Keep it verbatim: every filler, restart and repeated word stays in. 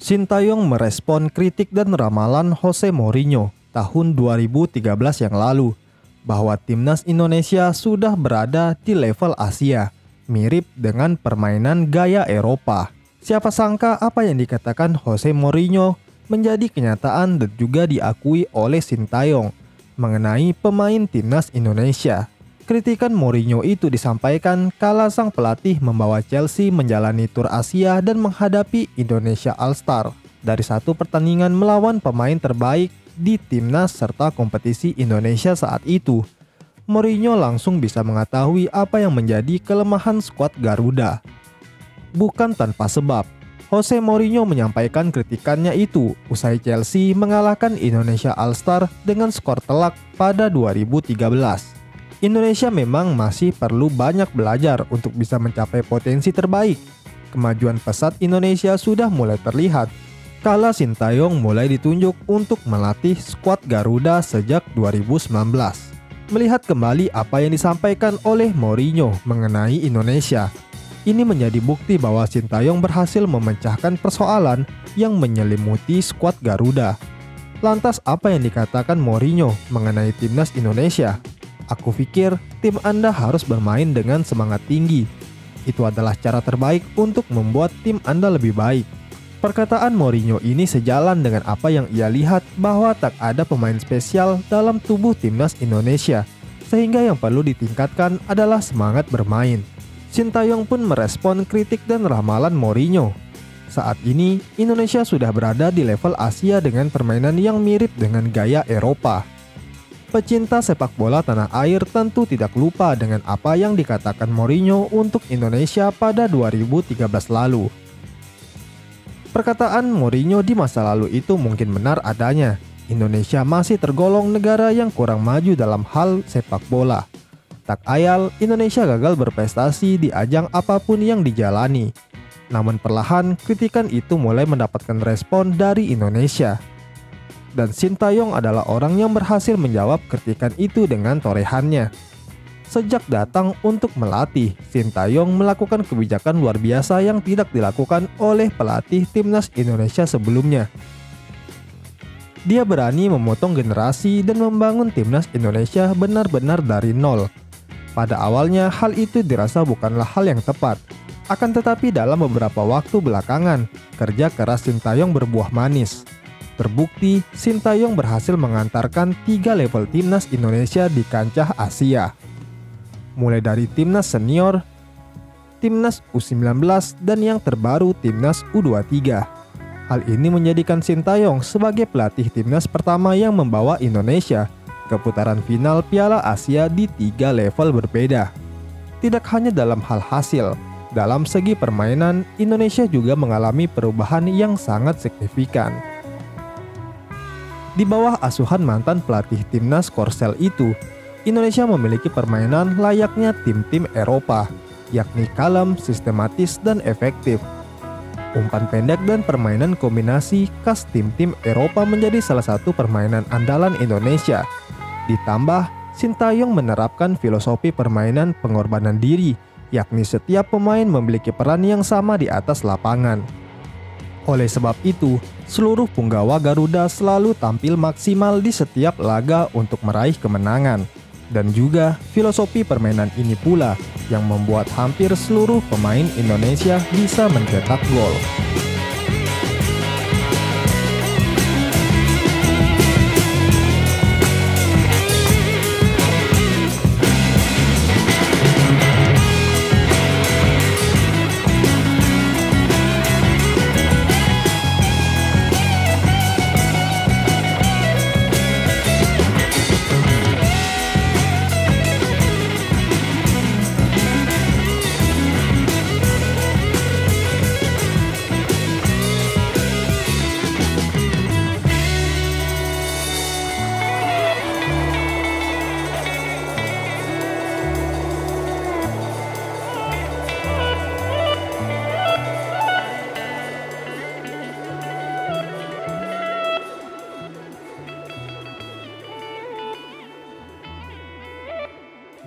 Sintayong merespon kritik dan ramalan Jose Mourinho tahun dua ribu tiga belas yang lalu bahwa timnas Indonesia sudah berada di level Asia, mirip dengan permainan gaya Eropa. Siapa sangka apa yang dikatakan Jose Mourinho menjadi kenyataan dan juga diakui oleh Sintayong mengenai pemain timnas Indonesia. Kritikan Mourinho itu disampaikan kala sang pelatih membawa Chelsea menjalani tur Asia dan menghadapi Indonesia All-Star dari satu pertandingan melawan pemain terbaik di timnas serta kompetisi Indonesia saat itu. Mourinho langsung bisa mengetahui apa yang menjadi kelemahan skuad Garuda. Bukan tanpa sebab, Jose Mourinho menyampaikan kritikannya itu usai Chelsea mengalahkan Indonesia All-Star dengan skor telak pada dua ribu tiga belas. Indonesia memang masih perlu banyak belajar untuk bisa mencapai potensi terbaik. Kemajuan pesat Indonesia sudah mulai terlihat kala Sintayong mulai ditunjuk untuk melatih skuad Garuda sejak dua ribu sembilan belas. Melihat kembali apa yang disampaikan oleh Mourinho mengenai Indonesia, ini menjadi bukti bahwa Sintayong berhasil memecahkan persoalan yang menyelimuti skuad Garuda. Lantas apa yang dikatakan Mourinho mengenai timnas Indonesia? Aku pikir tim Anda harus bermain dengan semangat tinggi. Itu adalah cara terbaik untuk membuat tim Anda lebih baik. Perkataan Mourinho ini sejalan dengan apa yang ia lihat bahwa tak ada pemain spesial dalam tubuh timnas Indonesia, sehingga yang perlu ditingkatkan adalah semangat bermain. Sintayong pun merespon kritik dan ramalan Mourinho. Saat ini, Indonesia sudah berada di level Asia dengan permainan yang mirip dengan gaya Eropa. Pecinta sepak bola tanah air tentu tidak lupa dengan apa yang dikatakan Mourinho untuk Indonesia pada dua ribu tiga belas lalu. Perkataan Mourinho di masa lalu itu mungkin benar adanya. Indonesia masih tergolong negara yang kurang maju dalam hal sepak bola. Tak ayal, Indonesia gagal berprestasi di ajang apapun yang dijalani. Namun perlahan, kritikan itu mulai mendapatkan respon dari Indonesia. Dan Sintayong adalah orang yang berhasil menjawab kritikan itu dengan torehannya. Sejak datang untuk melatih, Sintayong melakukan kebijakan luar biasa yang tidak dilakukan oleh pelatih timnas Indonesia sebelumnya. Dia berani memotong generasi dan membangun timnas Indonesia benar-benar dari nol. Pada awalnya hal itu dirasa bukanlah hal yang tepat. Akan tetapi dalam beberapa waktu belakangan, kerja keras Sintayong berbuah manis. Terbukti, Sintayong berhasil mengantarkan tiga level timnas Indonesia di kancah Asia. Mulai dari timnas senior, timnas U sembilan belas, dan yang terbaru timnas U dua puluh tiga. Hal ini menjadikan Sintayong sebagai pelatih timnas pertama yang membawa Indonesia ke putaran final Piala Asia di tiga level berbeda. Tidak hanya dalam hal hasil, dalam segi permainan, Indonesia juga mengalami perubahan yang sangat signifikan. Di bawah asuhan mantan pelatih timnas Korsel itu, Indonesia memiliki permainan layaknya tim-tim Eropa, yakni kalem, sistematis, dan efektif. Umpan pendek dan permainan kombinasi khas tim-tim Eropa menjadi salah satu permainan andalan Indonesia. Ditambah, Sintayong menerapkan filosofi permainan pengorbanan diri, yakni setiap pemain memiliki peran yang sama di atas lapangan. Oleh sebab itu, seluruh punggawa Garuda selalu tampil maksimal di setiap laga untuk meraih kemenangan. Dan juga filosofi permainan ini pula yang membuat hampir seluruh pemain Indonesia bisa mencetak gol.